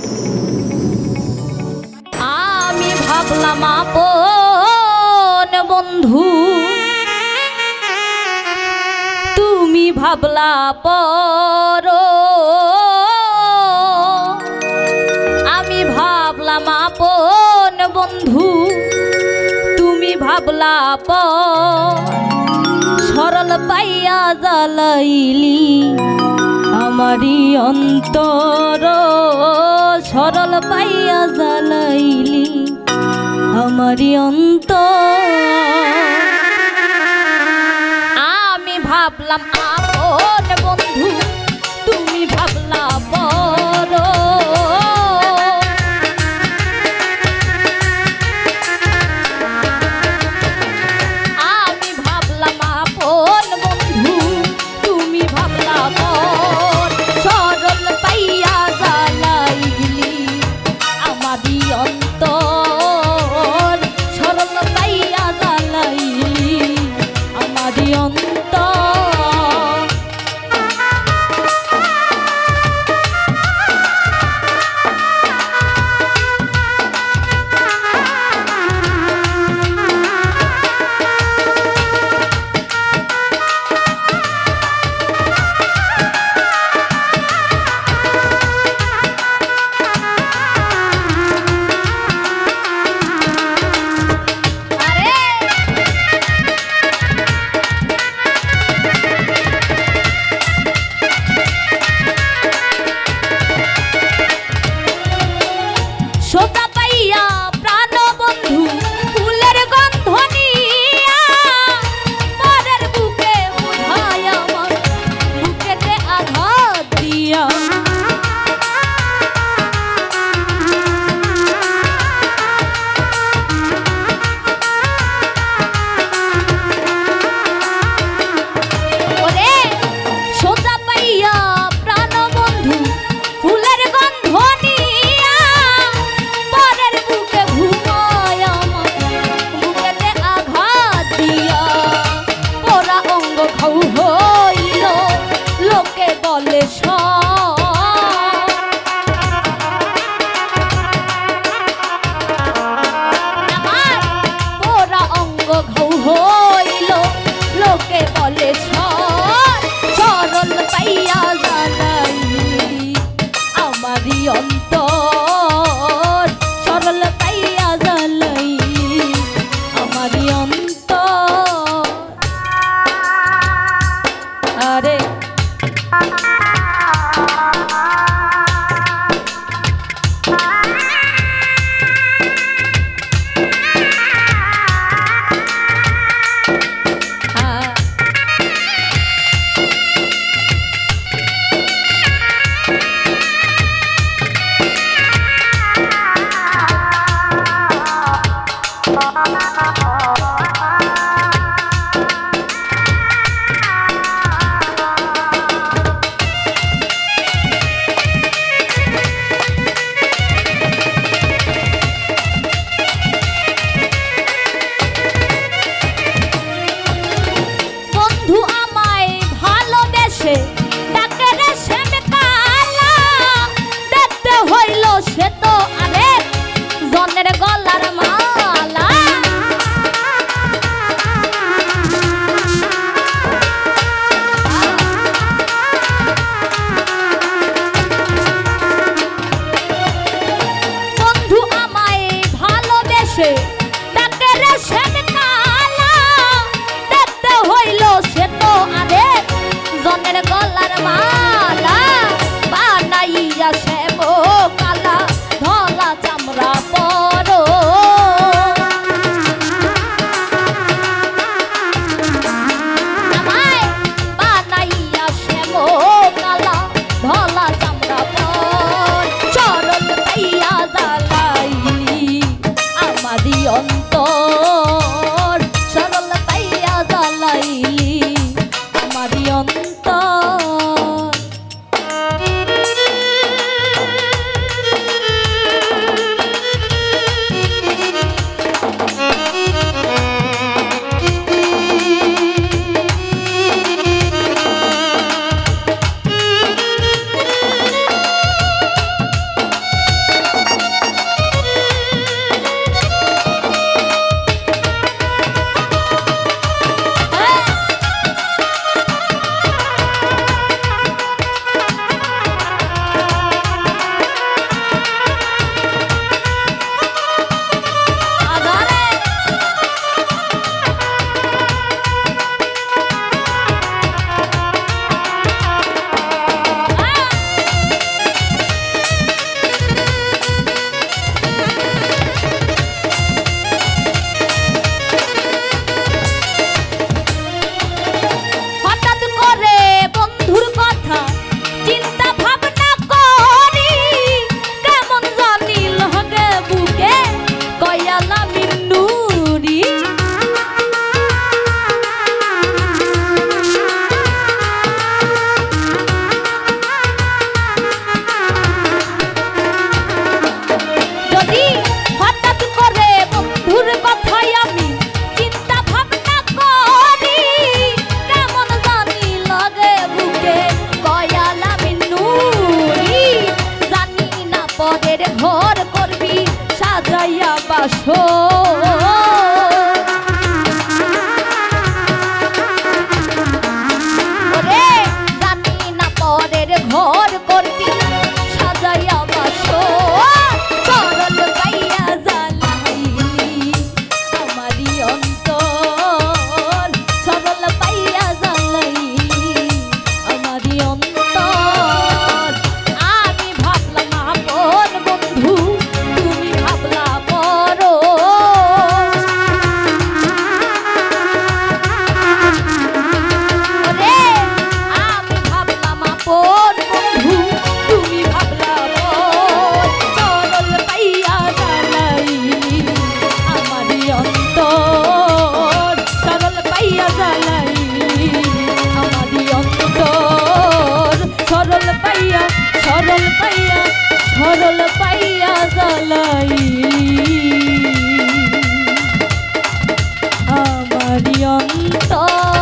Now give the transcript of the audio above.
আমি ভাবলাম আপন বন্ধু, তুমি ভাবলা পর। আমি ভাবলাম আপন বন্ধু, তুমি ভাবলা পর। সরল পাইয়া জ্বালাইলি আমারি অন্তর, সরল পাইয়া জ্বালাইলি আমারি অন্তর। আমি ভাবলাম আপন বন্ধু, তুমি ভাবলা পর। আমি ভাবলাম আপন বন্ধু, তুমি ভাবলা পর। সরল পাইয়া জ্বালাইলি আমারি অন্তর, সরল পাইয়া জ্বালাইলি আমারি অন্তর। সোতা পাইয়া প্রাণ বন্ধু ফুলের গন্ধ নিয়া, পরের বুকে উঠায় আমার বুকেতে আঘাত দিয়া। ওরে সোতা পাইয়া প্রাণ বন্ধু ফুলের গন্ধ নিয়া, পরের বুকে ঘুমায় আমার বুকেতে আঘাত দিয়া। পোড়া অঙ্গ ঘাউ হইল লোকে বলে আমার পোড়া অঙ্গ ঘাউ হইল লোকে বলে সরল পাইয়া জ্বালাইলি আমারি অন্তর, সরল পাইয়া জ্বালাইলি আমারি অন্তর। আরে বাসো ওরে জানি না পরের ঘর করবি সাজাইয়া বাসো সরল পাইয়া জ্বালাইলি আমারই অন্তর সরল পাইয়া জ্বালাইলি আমারই অন্তর আমি ভাবলাম আপন বন্ধু তুমি ভাবলা বড় ওরে আমি ভাবলাম আপন বন্ধু তুমি ভাবলা বড় সরল পাইয়া জ্বালাইলি আমারই অন্তর সরল পাইয়া জ্বালাইলি আমারই অন্তর সরল পাইয়া জ্বালাইলি আমারই অন্তর